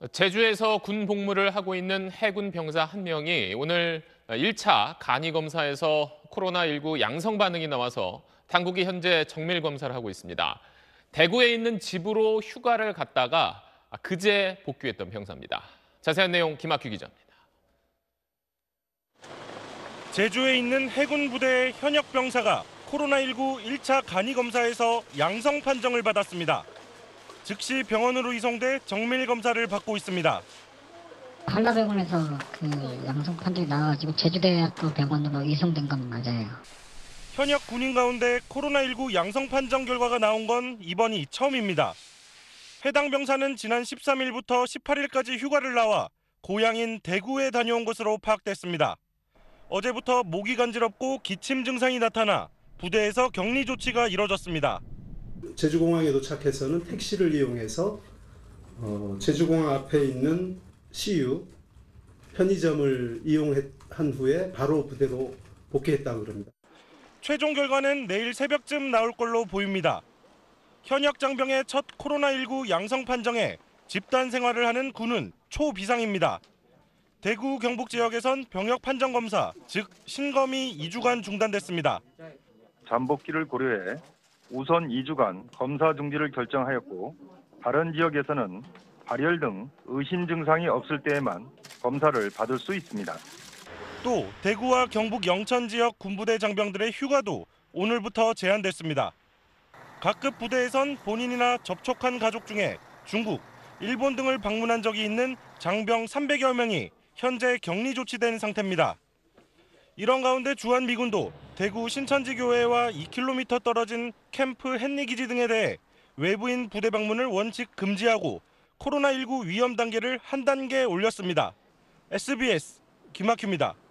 제주에서 군 복무를 하고 있는 해군 병사 한 명이 오늘 1차 간이 검사에서 코로나19 양성 반응이 나와서 당국이 현재 정밀 검사를 하고 있습니다. 대구에 있는 집으로 휴가를 갔다가 그제 복귀했던 병사입니다. 자세한 내용 김학규 기자입니다. 제주에 있는 해군 부대의 현역 병사가 코로나19 1차 간이 검사에서 양성 판정을 받았습니다. 즉시 병원으로 이송돼 정밀 검사를 받고 있습니다. 한라병원에서 양성 판정이 나와가지고 제주대학교 병원으로 이송된 건 맞아요. 현역 군인 가운데 코로나19 양성 판정 결과가 나온 건 이번이 처음입니다. 해당 병사는 지난 13일부터 18일까지 휴가를 나와 고향인 대구에 다녀온 것으로 파악됐습니다. 어제부터 목이 간지럽고 기침 증상이 나타나 부대에서 격리 조치가 이뤄졌습니다. 제주공항에 도착해서는 택시를 이용해서 제주공항 앞에 있는 CU 편의점을 이용한 후에 바로 부대로 복귀했다고 합니다. 최종 결과는 내일 새벽쯤 나올 걸로 보입니다. 현역 장병의 첫 코로나19 양성 판정에 집단 생활을 하는 군은 초비상입니다. 대구 경북 지역에선 병역 판정 검사, 즉 신검이 2주간 중단됐습니다. 잠복기를 고려해 우선 2주간 검사 중지를 결정하였고, 다른 지역에서는 발열 등 의심 증상이 없을 때에만 검사를 받을 수 있습니다. 또 대구와 경북 영천 지역 군부대 장병들의 휴가도 오늘부터 제한됐습니다. 각급 부대에선 본인이나 접촉한 가족 중에 중국, 일본 등을 방문한 적이 있는 장병 300여 명이 현재 격리 조치된 상태입니다. 이런 가운데 주한미군도 대구 신천지교회와 2km 떨어진 캠프 헨리기지 등에 대해 외부인 부대 방문을 원칙 금지하고 코로나19 위험 단계를 한 단계 올렸습니다. SBS 김학규입니다.